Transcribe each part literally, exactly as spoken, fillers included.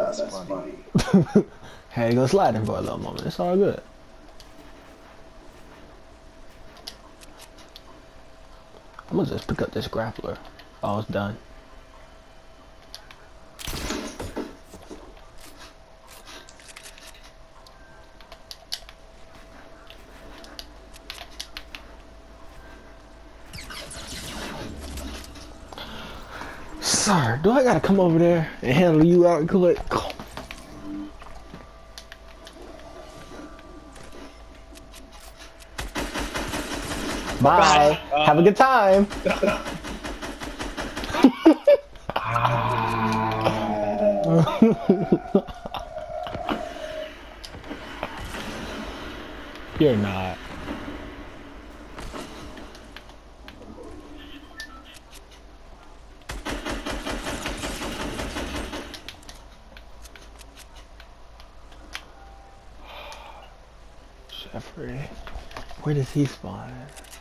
That's funny. Had to go sliding for a little moment. It's all good. I'm gonna just pick up this grappler. Oh, it's done. Sir, do I gotta come over there and handle you out quick? Bye. Uh, Have a good time. You're not. Jeffrey, where does he spawn?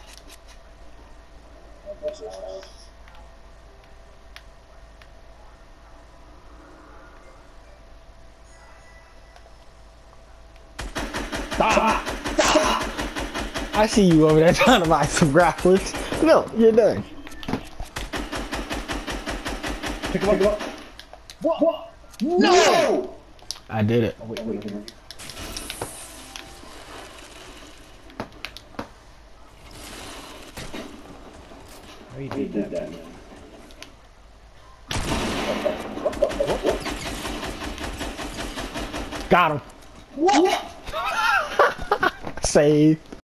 Stop! Stop! I see you over there trying to buy some grapplers. No, you're done. Pick him up, pick him up. What? What? No! I did it. Oh, wait, wait, wait, wait. How you did that, that, man? Got him. What? Save.